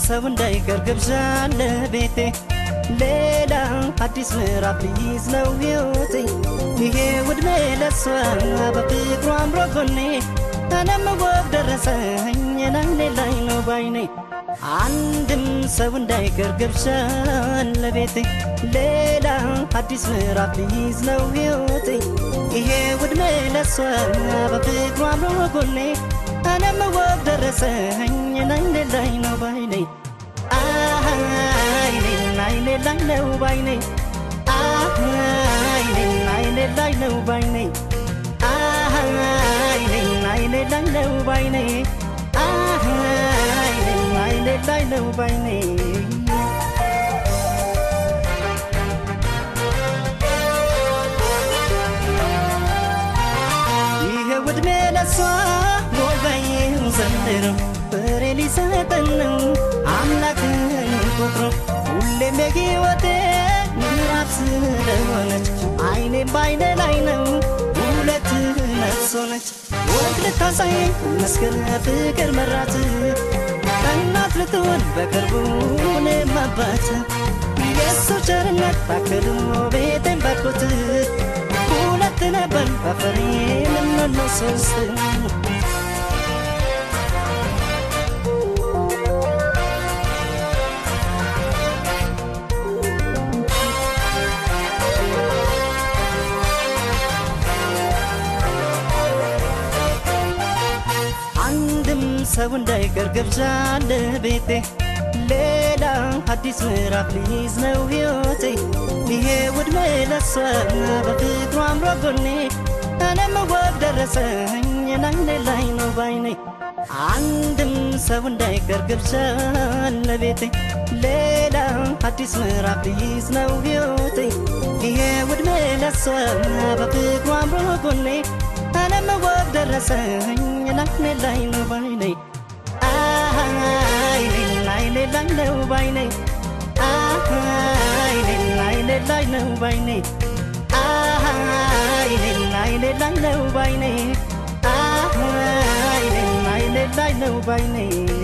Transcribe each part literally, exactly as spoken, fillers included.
ሰው እንዳይቀር ግብዣ ለቤቴ ሌላ አዲስ ምዕራፍ ሊይዝ ነው ሕይወቴ ይሄ ውድሜ ለሷ በፍቅሯ አምሮ ጎኔ እኔም ወግ ደረሰኝ ናይኔ ላይ ነው ባይኔ አንድም ሰው እንዳይቀር ግብዣ ለቤቴ ሌላ አዲስ ምዕራፍ ሊይዝ ነው ሕይወቴ ይሄ ውድሜ ለሷ በፍቅሯ አምሮ ጎኔ እኔም ወግ ደረሰኝ ናይኔ ላይ ነው ባይኔ አይኔ ናይኔ ላይ ነው ባይኔ አይኔ ናይኔ ላይ ነው ባይኔ አይኔ ናይኔ ላይ ነው ባይኔ አይኔ ናይኔ ላይ ነው ባይኔ ይሄ ውድሜ ለሷ ሞባይል ዘንድሮ ፍሬ ሊሰጠን ነው አምላክን ቆጥሮ ሁሌም የሕይወቴ ምዕራፍ ስለሆነች አይኔም ባይኔ ላይ ነው ሁለት ነፍስ ሆነች ወግ ልታሳየኝ መስገን ፍቅር መራት እናት ልትሆን በቅርቡ እኔም አባት የእሱ ቸርነት ታክሎ ቤቴን ባርኮት ሁለት ነበር በፍሬ ምንሆነው ሶስት ሰው እንዳይቀር ግብዣ ለቤቴ ሌላ አዲስ ምዕራፍ ሊይዝ ነው ሕይወቴ ይሄ ውድሜ ለሷ በፍቅሯ አምሮ ጎኔ እኔም ወግ ደረሰኝ ናይኔ ላይ ነው ባይኔ አንድም ሰው እንዳይቀር ግብዣ ለቤቴ ሌላ አዲስ ምዕራፍ ሊይዝ ነው ሕይወቴ ይሄ ውድሜ ለሷ በፍቅሯ አምሮ ጎኔ እኔም ወግ ደረሰኝ ናይኔ ላይ ነው ባይኔ አይኔ ናይኔ ላይ ነው ባይኔ አይኔ ናይኔ ላይ ነው ባይኔ አይኔ ናይኔ ላይ ነው ባይኔ አይኔ ናይኔ ላይ ነው ባይኔ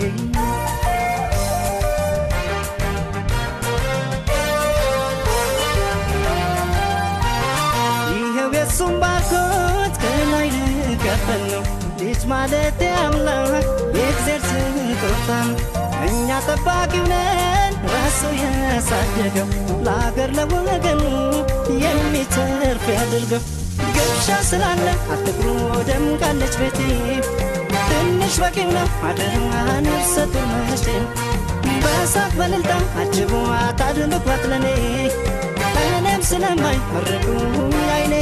ይሄው የሱም ባርኮት ከላይ ልቀበል ነው ልጅ ማለት አምላክ የእግዚአብሔር ስጦታ እኛ ጠባቂው ነን ራሱ ያሳደገው ለአገር ለወገኑ የሚተርፍ ያድርገው ግብዣ ስላለ አትግሩ ደምቃለች ቤቴ ትንሽ በቂው ነው አደራን ሰጡ መቼም በሳቅ በልልታ አጅቧት አድምቋት ለኔ እኔም ስለማይ መረቁ አይኔ